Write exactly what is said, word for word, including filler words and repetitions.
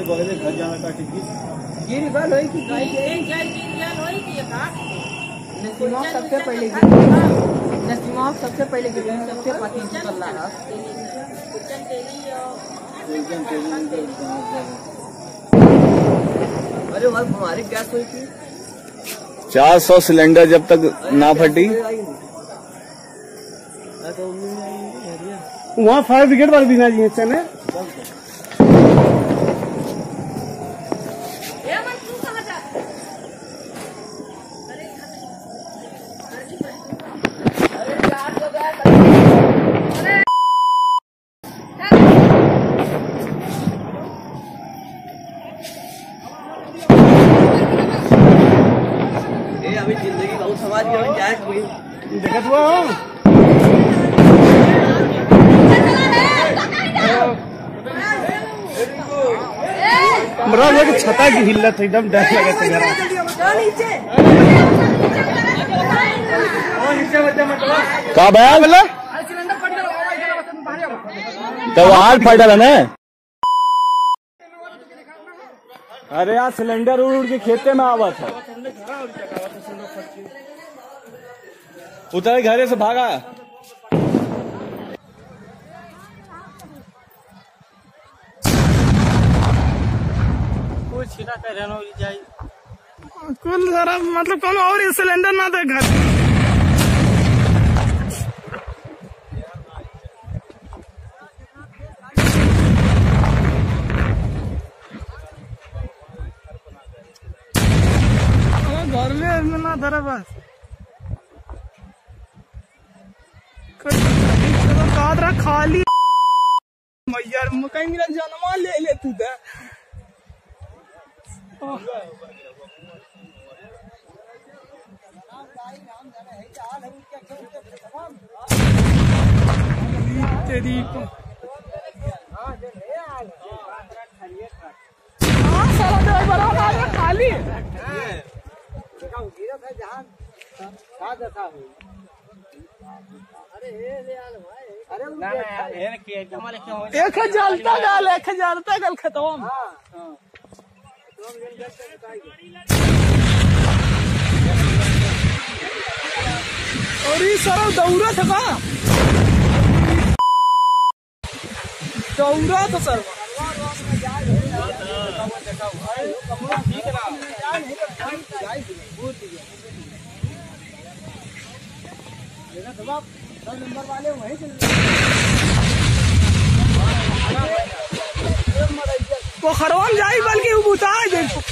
बोले घर जाना का टिकट गिर बाल होई कि नहीं एक चार गिर गया होई कि का नसीमा सबसे पहले नसीमा सबसे पहले गिर सबसे पाती चल रहा है चल तेरी एकदम तेरी अरे भाई हमारी गैस हुई थी चार सौ सिलेंडर जब तक ना फटी। वहाँ फायर ब्रिगेड वाले भी ना जी चने अभी जिंदगी बहुत समाज के क्या है देखा हुआ हो मरा लोग छता की हिल्लत एकदम डर लगे थे जरा का भैया बोला तो हाथ फटा ना। अरे यार सिलेंडर उड़ उड़ के खेते में आवा था उतर घरे से भागा। कुछ ना कर जाए कुल जरा मतलब कौन और सिलेंडर ना दे घर घर में ना धरा बस खाली मैया कहीं मेरा जन्मा ले ले तू था तेरी को खाली एक जलता गल एक जलता गल खत्म और ये सारा दौरा था का दौरा था सर नंबर वाले वहीं वो खरवान जाए बल्कि वो बुता